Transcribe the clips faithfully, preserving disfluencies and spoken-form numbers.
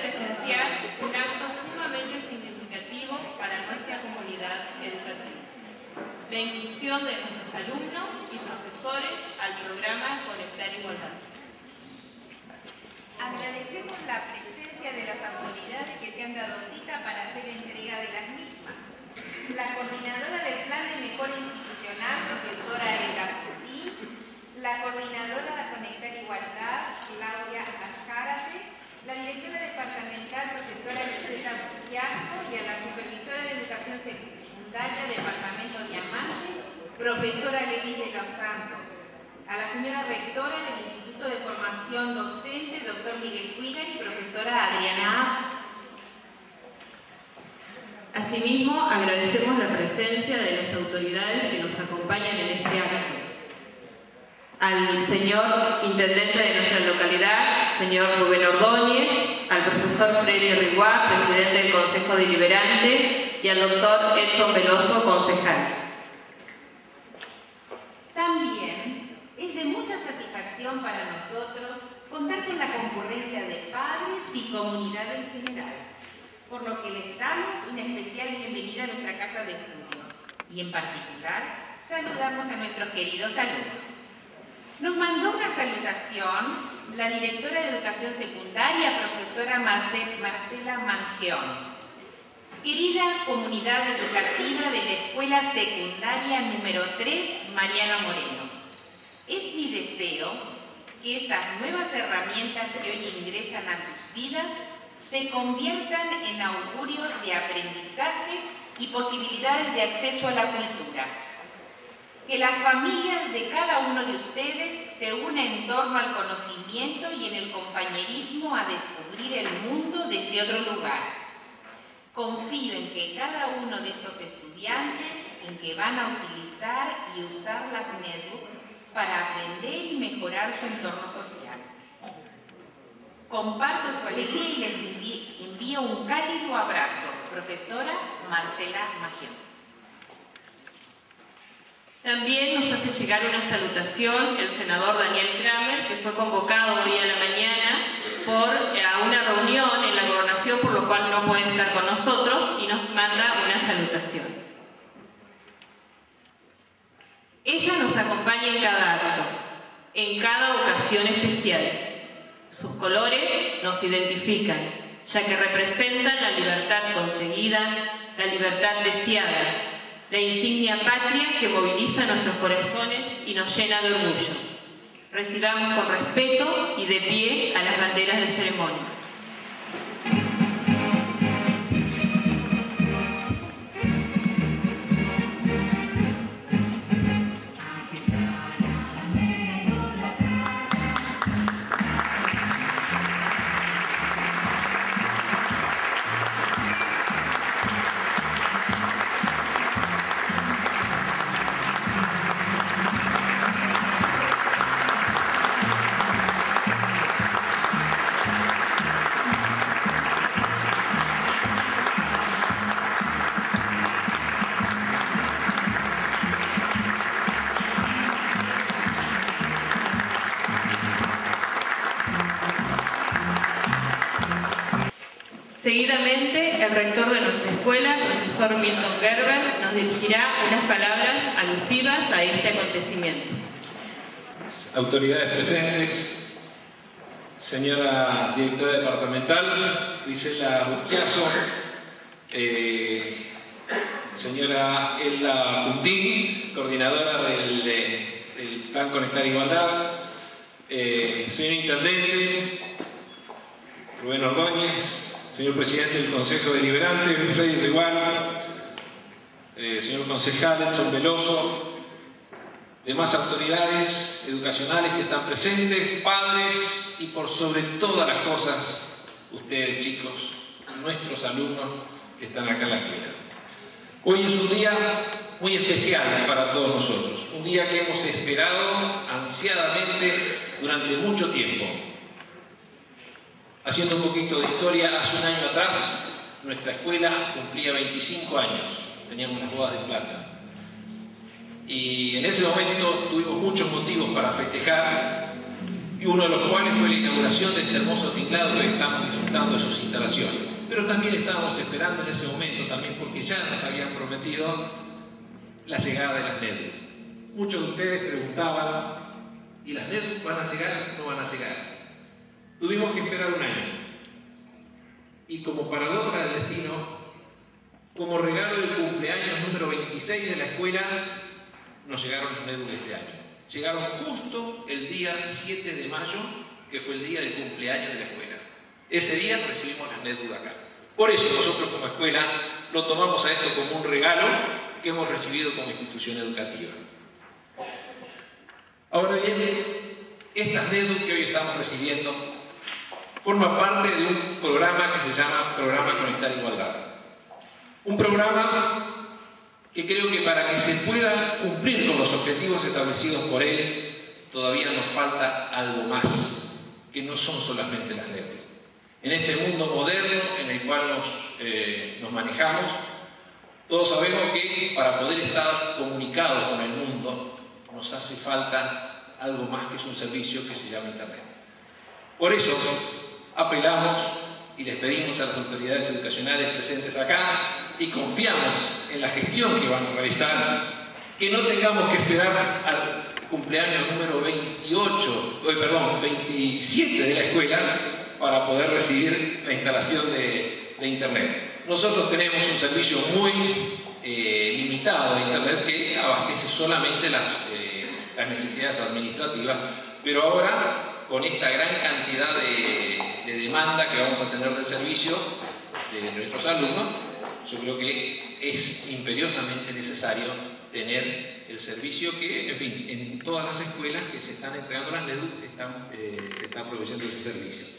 presenciar un acto sumamente significativo para nuestra comunidad educativa: la inclusión de nuestros alumnos y profesores al programa Conectar Igualdad. Agradecemos la presencia de las autoridades que se han dado cita para hacer entrega de las mismas. La coordinadora del Plan de Mejora Institucional, profesora Elda Putin, la coordinadora de Conectar Igualdad, Claudia Azcárate, la directora departamental, profesora Luceta Bustiasco, y a la supervisora de Educación Secundaria, Departamento Diamante, profesora Lely de los Santos, a la señora rectora del Instituto de Formación Docente, doctor Miguel Cuigar, y profesora Adriana. Asimismo, agradecemos la presencia de las autoridades que nos acompañan en este acto. Al señor intendente de nuestra localidad, señor Rubén Ordóñez, al profesor Freddy Riguá, presidente del Consejo Deliberante, y al doctor Edson Veloso, concejal. También es de mucha satisfacción para nosotros contar con la concurrencia de padres y comunidad en general, por lo que les damos una especial bienvenida a nuestra casa de estudio, y en particular saludamos a nuestros queridos alumnos. Nos mandó una salutación la directora de Educación Secundaria, profesora Marcel, Marcela Mangeón. Querida comunidad educativa de la Escuela Secundaria número tres, Mariano Moreno, es mi deseo que estas nuevas herramientas que hoy ingresan a sus vidas se conviertan en augurios de aprendizaje y posibilidades de acceso a la cultura. Que las familias de cada uno de ustedes se unan en torno al conocimiento y en el compañerismo a descubrir el mundo desde otro lugar. Confío en que cada uno de estos estudiantes en que van a utilizar y usar las netbooks para aprender y mejorar su entorno social. Comparto su alegría y les envío un cálido abrazo. Profesora Marcela Mangeón. También nos hace llegar una salutación el senador Daniel Kramer, que fue convocado hoy a la mañana por, a una reunión en la gobernación, por lo cual no puede estar con nosotros, y nos manda una salutación. Ella nos acompaña en cada acto, en cada ocasión especial. Sus colores nos identifican, ya que representan la libertad conseguida, la libertad deseada, la insignia patria que moviliza nuestros corazones y nos llena de orgullo. Recibamos con respeto y de pie a las banderas de ceremonia. Seguidamente, el rector de nuestra escuela, profesor Milton Gerber, nos dirigirá unas palabras alusivas a este acontecimiento. Autoridades presentes, señora directora departamental, Grisela Bustiasco, eh, señora Elda Puntín, coordinadora del, del Plan Conectar Igualdad, eh, señor intendente, Rubén Ordóñez, señor presidente del Consejo Deliberante, Freddy Riguá, eh, señor concejal Edson Veloso, demás autoridades educacionales que están presentes, padres y por sobre todas las cosas, ustedes chicos, nuestros alumnos que están acá en la escuela. Hoy es un día muy especial para todos nosotros, un día que hemos esperado ansiadamente durante mucho tiempo. Haciendo un poquito de historia, hace un año atrás nuestra escuela cumplía veinticinco años, teníamos las bodas de plata. Y en ese momento tuvimos muchos motivos para festejar y uno de los cuales fue la inauguración de este hermoso tinglado que estamos disfrutando de sus instalaciones. Pero también estábamos esperando en ese momento, también porque ya nos habían prometido la llegada de las N E D U. Muchos de ustedes preguntaban, ¿y las N E D U van a llegar o no van a llegar? Tuvimos que esperar un año. Y como paradoja del destino, como regalo del cumpleaños número veintiséis de la escuela, nos llegaron las N E D U de este año. Llegaron justo el día siete de mayo, que fue el día del cumpleaños de la escuela. Ese día recibimos las N E D U de acá. Por eso nosotros como escuela lo tomamos a esto como un regalo que hemos recibido como institución educativa. Ahora bien, estas N E D U que hoy estamos recibiendo forman parte de un programa que se llama Programa Conectar Igualdad. Un programa que creo que para que se pueda cumplir con los objetivos establecidos por él, todavía nos falta algo más, que no son solamente las N E D U. En este mundo moderno en el cual nos, eh, nos manejamos, todos sabemos que para poder estar comunicados con el mundo nos hace falta algo más que es un servicio que se llama Internet. Por eso apelamos y les pedimos a las autoridades educacionales presentes acá y confiamos en la gestión que van a realizar, que no tengamos que esperar al cumpleaños número veintiocho, eh, perdón, veintisiete de la escuela para poder recibir la instalación de, de Internet. Nosotros tenemos un servicio muy eh, limitado de Internet que abastece solamente las, eh, las necesidades administrativas, pero ahora con esta gran cantidad de, de demanda que vamos a tener del servicio de nuestros alumnos, yo creo que es imperiosamente necesario tener el servicio que, en fin, en todas las escuelas que se están entregando las N E D U están, eh, se está proveyendo ese servicio.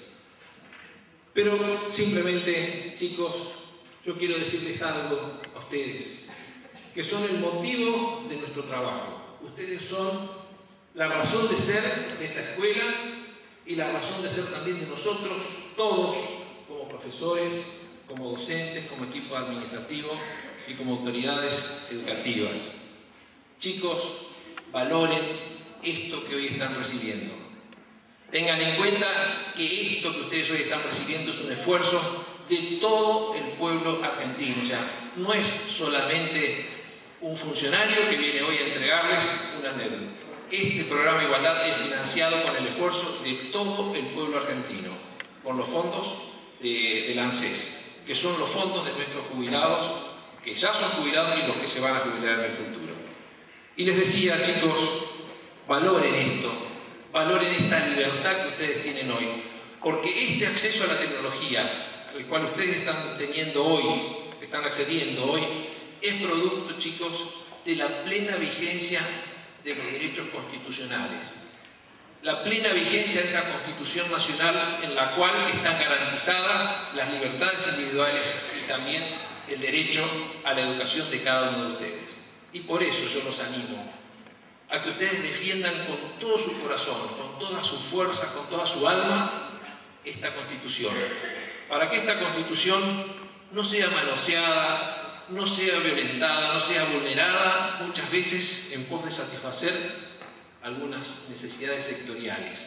Pero simplemente, chicos, yo quiero decirles algo a ustedes, que son el motivo de nuestro trabajo. Ustedes son la razón de ser de esta escuela y la razón de ser también de nosotros, todos, como profesores, como docentes, como equipo administrativo y como autoridades educativas. Chicos, valoren esto que hoy están recibiendo. Tengan en cuenta que esto que ustedes hoy están recibiendo es un esfuerzo de todo el pueblo argentino. O sea, no es solamente un funcionario que viene hoy a entregarles una N E D U. Este programa de igualdad es financiado con el esfuerzo de todo el pueblo argentino, por los fondos de, del ANSES, que son los fondos de nuestros jubilados, que ya son jubilados y los que se van a jubilar en el futuro. Y les decía, chicos, valoren esto, valoren esta libertad que ustedes tienen hoy, porque este acceso a la tecnología, al cual ustedes están teniendo hoy, están accediendo hoy, es producto, chicos, de la plena vigencia de los derechos constitucionales, la plena vigencia de esa Constitución Nacional en la cual están garantizadas las libertades individuales y también el derecho a la educación de cada uno de ustedes. Y por eso yo los animo a que ustedes defiendan con todo su corazón, con toda su fuerza, con toda su alma, esta Constitución, para que esta Constitución no sea manoseada, no sea violentada, no sea vulnerada, muchas veces en pos de satisfacer algunas necesidades sectoriales.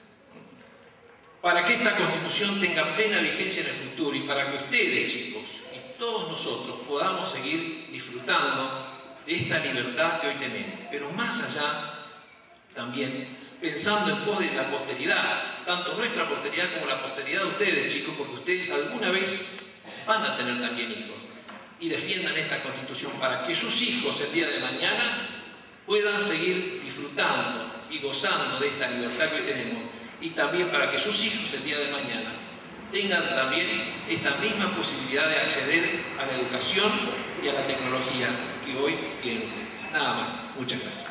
Para que esta Constitución tenga plena vigencia en el futuro y para que ustedes, chicos, y todos nosotros podamos seguir disfrutando de esta libertad que hoy tenemos, pero más allá, también pensando en pos de la posteridad, tanto nuestra posteridad como la posteridad de ustedes, chicos, porque ustedes alguna vez van a tener también hijos, y defiendan esta Constitución para que sus hijos el día de mañana puedan seguir disfrutando y gozando de esta libertad que hoy tenemos, y también para que sus hijos el día de mañana tengan también esta misma posibilidad de acceder a la educación y a la tecnología que hoy tienen ustedes. Nada más. Muchas gracias.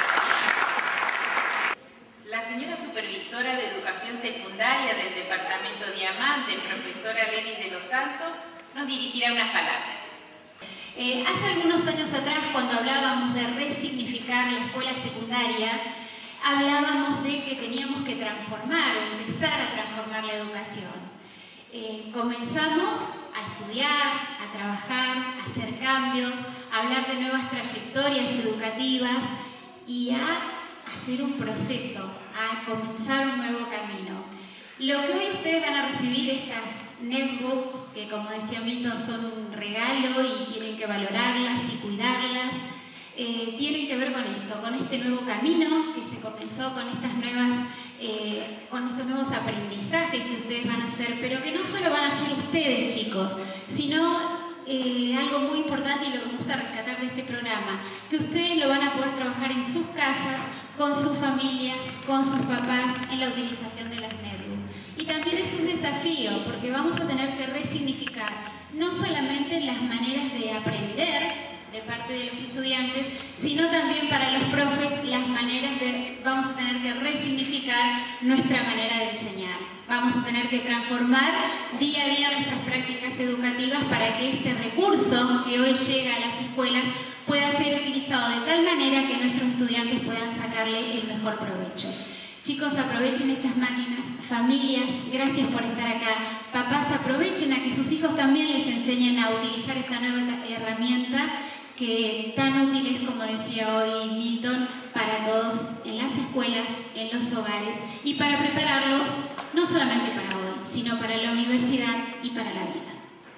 La señora supervisora de Educación Secundaria del Departamento Diamante, profesora Lenin de los Santos, nos dirigirá unas palabras. Eh, hace algunos años atrás, cuando hablábamos de resignificar la escuela secundaria, hablábamos de que teníamos que transformar, empezar a transformar la educación. Eh, comenzamos a estudiar, a trabajar, a hacer cambios, a hablar de nuevas trayectorias educativas y a hacer un proceso, a comenzar un nuevo camino. Lo que hoy ustedes van a recibir, estas netbooks, que como decía Milton son un regalo y tienen que valorarlas y cuidarlas, eh, tienen que ver con esto, con este nuevo camino que se comenzó, con estas nuevas, eh, con estos nuevos aprendizajes que ustedes van a hacer, pero que no solo van a hacer ustedes, chicos, sino Eh, algo muy importante y lo que me gusta rescatar de este programa, que ustedes lo van a poder trabajar en sus casas, con sus familias, con sus papás, en la utilización de las netbooks. Y también es un desafío, porque vamos a tener que resignificar no solamente las maneras de aprender de parte de los estudiantes, sino también para los profes las maneras de, vamos a tener que resignificar nuestra manera de enseñar. Vamos a tener que transformar día a día nuestras prácticas educativas para que este recurso que hoy llega a las escuelas pueda ser utilizado de tal manera que nuestros estudiantes puedan sacarle el mejor provecho. Chicos, aprovechen estas máquinas. Familias, gracias por estar acá. Papás, aprovechen a que sus hijos también les enseñen a utilizar esta nueva herramienta que tan útil es, como decía hoy Milton, para todos en las escuelas, en los hogares y para prepararlos no solamente para hoy, sino para la universidad y para la vida.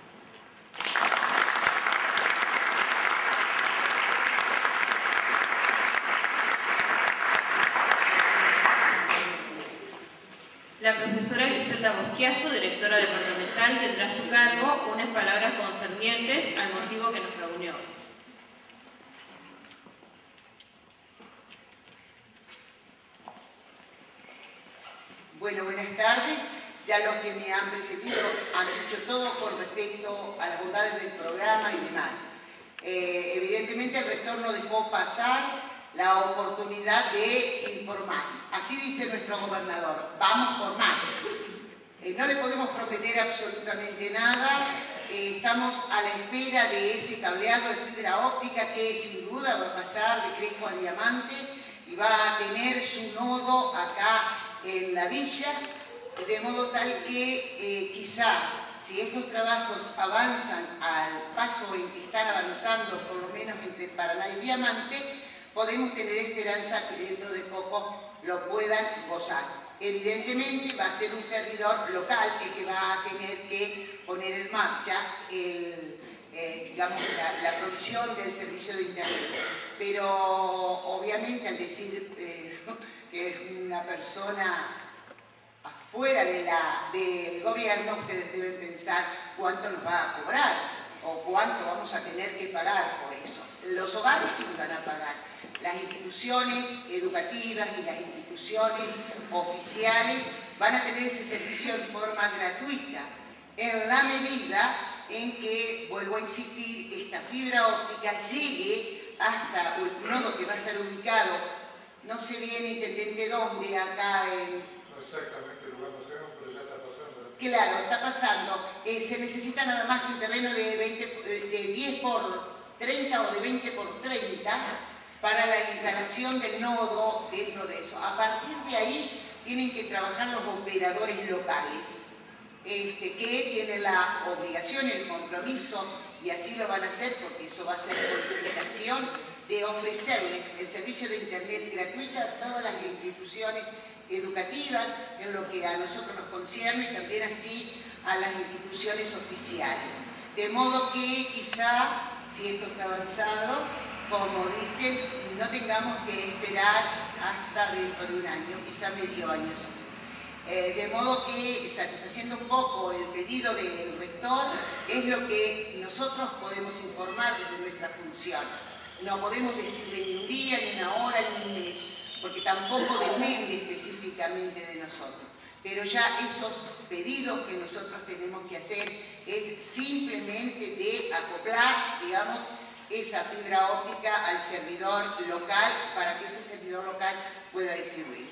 La profesora Griselda Bosquiazo, directora departamental, tendrá a su cargo unas palabras concernientes al motivo que nos reunió. Bueno, buenas tardes. Ya los que me han precedido han dicho todo con respecto a las bondades del programa y demás. Eh, evidentemente el rector no dejó pasar la oportunidad de ir por más. Así dice nuestro gobernador, vamos por más. Eh, no le podemos prometer absolutamente nada. Eh, estamos a la espera de ese cableado de fibra óptica que sin duda va a pasar de Crespo a Diamante y va a tener su nodo acá en la villa, de modo tal que eh, quizá si estos trabajos avanzan al paso en que están avanzando, por lo menos entre Paraná y Diamante, podemos tener esperanza que dentro de poco lo puedan gozar. Evidentemente va a ser un servidor local el que va a tener que poner en marcha el, eh, digamos, la, la provisión del servicio de internet. Pero obviamente al decir eh, que es una persona afuera de la, del gobierno, ustedes deben pensar cuánto nos va a cobrar o cuánto vamos a tener que pagar por eso. Los hogares sí van a pagar. Las instituciones educativas y las instituciones oficiales van a tener ese servicio en forma gratuita, en la medida en que, vuelvo a insistir, esta fibra óptica llegue hasta el nodo que va a estar ubicado, no sé bien, intendente, dónde, acá en... No exactamente el lugar no sabemos, pero ya está pasando. Claro, está pasando. Eh, se necesita nada más que un terreno de, veinte, de diez por treinta o de veinte por treinta para la instalación del nodo dentro de eso. A partir de ahí tienen que trabajar los operadores locales, este, que tienen la obligación y el compromiso, y así lo van a hacer porque eso va a ser por licitación, de ofrecerles el servicio de internet gratuito a todas las instituciones educativas, en lo que a nosotros nos concierne, y también así a las instituciones oficiales. De modo que quizá, si esto está avanzado, como dicen, no tengamos que esperar hasta dentro de un año, quizá medio año. Eh, de modo que, satisfaciendo un poco el pedido del rector, es lo que nosotros podemos informar desde nuestra función. No podemos decirle ni un día, ni una hora, ni un mes, porque tampoco depende específicamente de nosotros. Pero ya esos pedidos que nosotros tenemos que hacer es simplemente de acoplar, digamos, esa fibra óptica al servidor local para que ese servidor local pueda distribuir.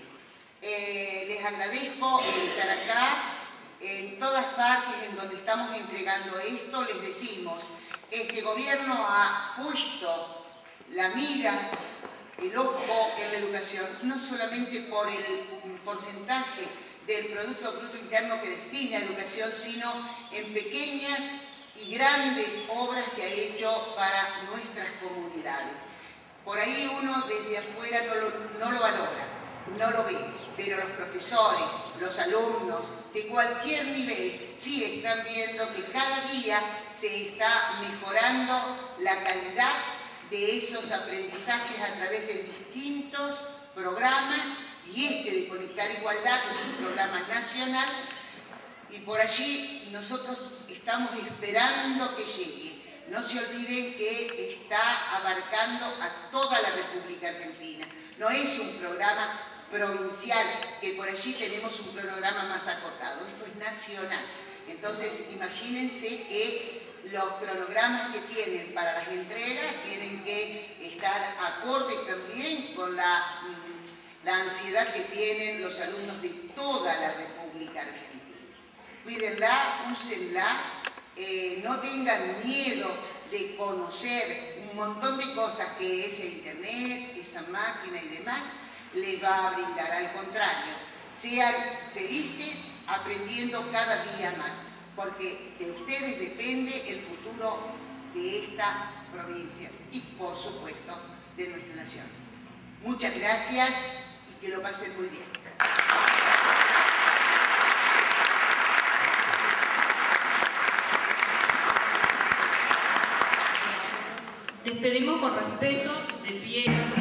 Eh, les agradezco el estar acá. En todas partes en donde estamos entregando esto, les decimos, este gobierno ha puesto la mira, el ojo en la educación, no solamente por el porcentaje del Producto Bruto Interno que destina a educación, sino en pequeñas y grandes obras que ha hecho para nuestras comunidades. Por ahí uno desde afuera no lo, no lo valora, no lo ve, pero los profesores, los alumnos de cualquier nivel sí están viendo que cada día se está mejorando la calidad de esos aprendizajes a través de distintos programas, y este de Conectar Igualdad es un programa nacional, y por allí nosotros estamos esperando que llegue. No se olviden que está abarcando a toda la República Argentina. No es un programa provincial, que por allí tenemos un programa más acotado. Esto es nacional. Entonces, imagínense que los cronogramas que tienen para las entregas tienen que estar acorde también con la, la ansiedad que tienen los alumnos de toda la República Argentina. Cuídenla, úsenla, eh, no tengan miedo de conocer un montón de cosas que ese internet, esa máquina y demás les va a brindar. Al contrario, sean felices aprendiendo cada día más, porque de ustedes depende el futuro de esta provincia y, por supuesto, de nuestra nación. Muchas gracias y que lo pasen muy bien. Despedimos con respeto, de pie.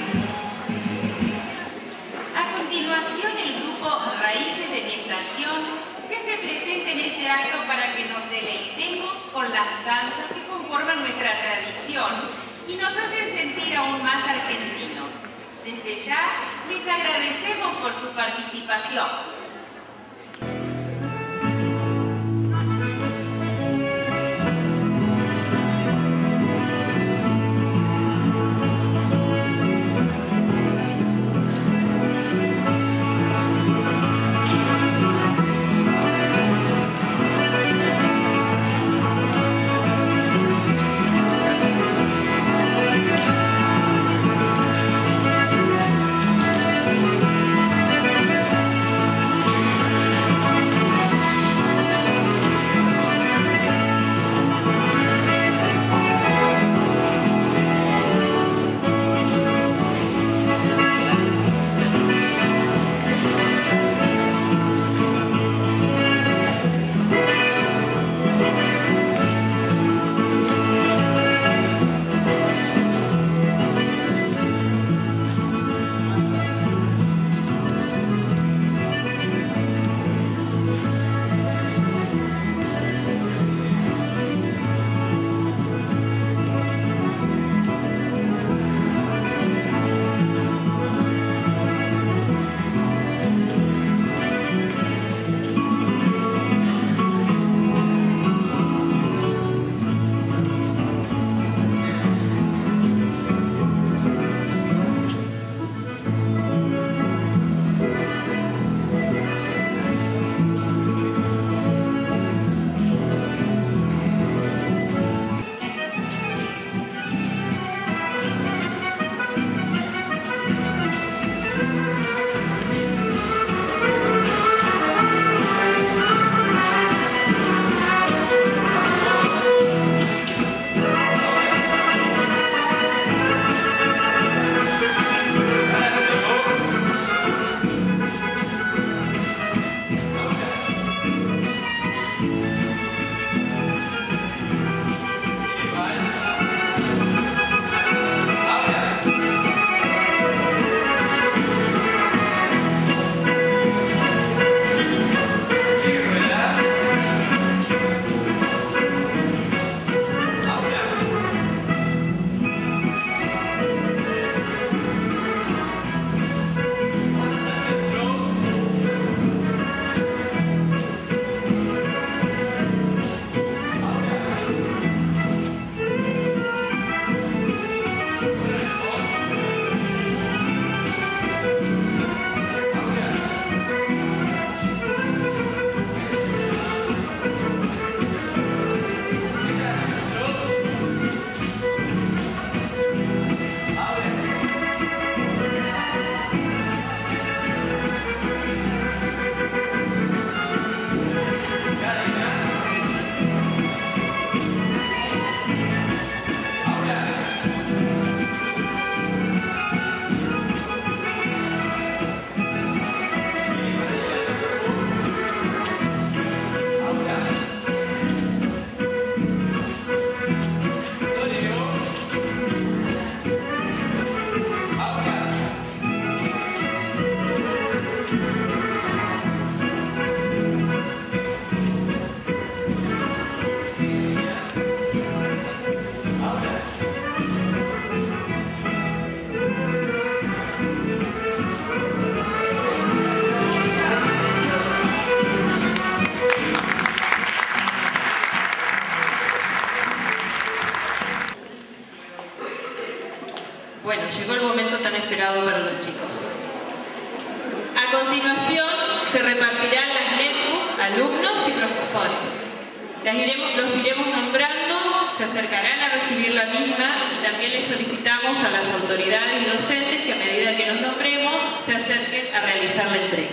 A continuación, el grupo Raíces de mi Estación que se presenta en este acto para que nos deleitemos con las danzas que conforman nuestra tradición y nos hacen sentir aún más argentinos. Desde ya, les agradecemos por su participación. llegó el momento tan esperado para los chicos. A continuación se repartirán las netbooks a alumnos y profesores. Las iremos, los iremos nombrando, se acercarán a recibir la misma y también les solicitamos a las autoridades y docentes que a medida que nos nombremos se acerquen a realizar la entrega.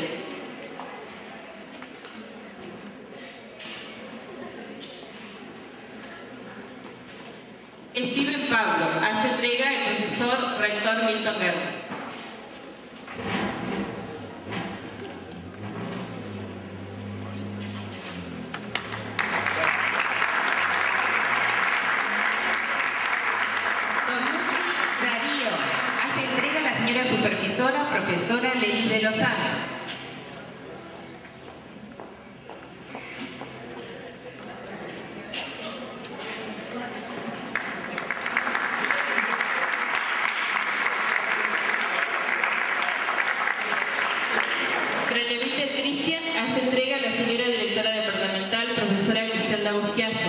Steven Pablo, hace entrega el profesor rector Milton Guerra. Darío, hace entrega la señora supervisora, profesora Lenis de los Santos. Crenevite Cristian, hace entrega la señora directora departamental, profesora Griselda Busquiazo.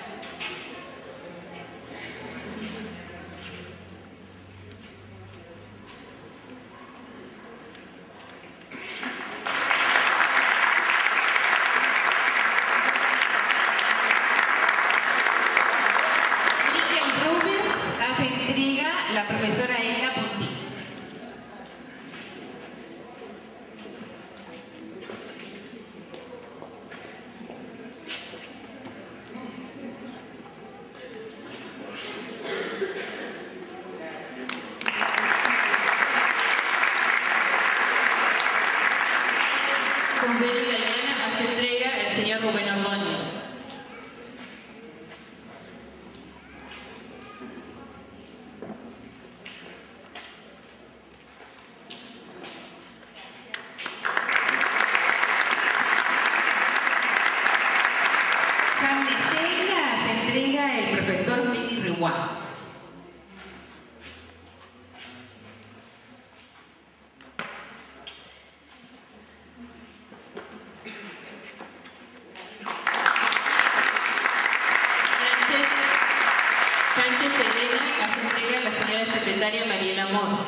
La profesora Elga Punti. Con B italiana hace entrega el señor Rubén Ordóñez. El profesor Freddy Rihuá. Sánchez Elena, hace entrega la señora secretaria Mariela Moro.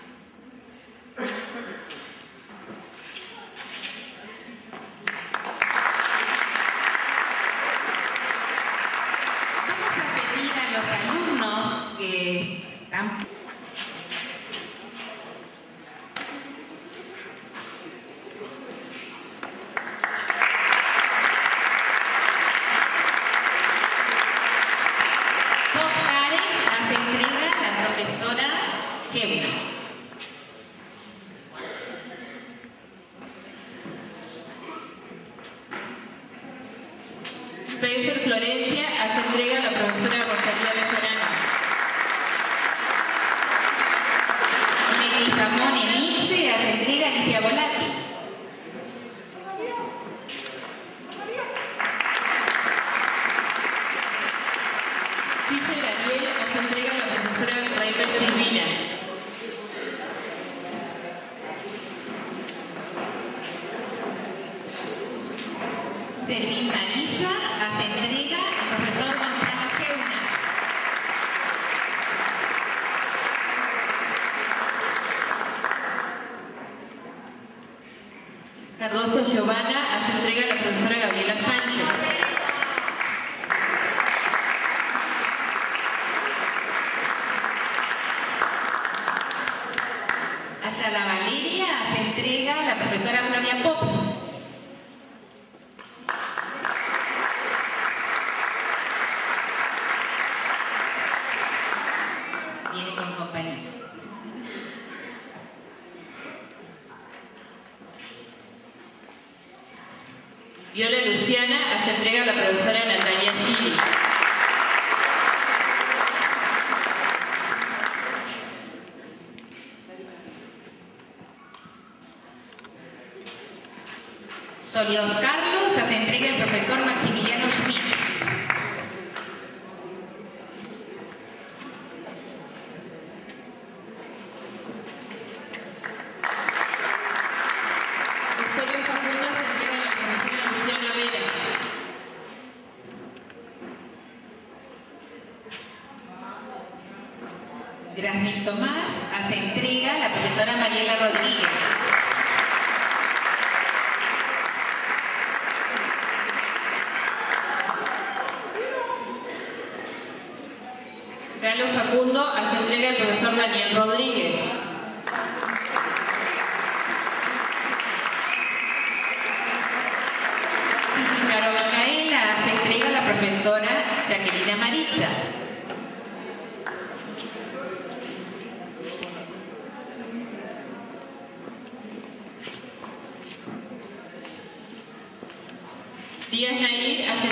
Spencer Florencia hace entrega a la profesora Rosalía Bejarano. Leguizamón Enice hace entrega a Alicia Volati. Fischer Ariel hace entrega a la profesora Raíper Silvina. Servín Marisa hace entrega al profesor Gonzalo Geuna. Cardoso Giovanna hace entrega a la profesora Gabriela Sánchez. Ayala Valeria hace entrega a la profesora Flavia Pop. Viene con compañía. Viola Luciana hace entrega a la profesora Natalia Gili. Solios Carlos hace entrega el profesor Maximiliano Schmidt. Osorio Facundo hace entrega a la profesora Luciana Vera. Grasmil Tomás hace la profesora Mariela Rodríguez. Galo Facundo hace entrega al profesor Daniel Rodríguez. Caro Micaela hace entrega a la profesora Jacqueline Maritza. Díaz Nair hace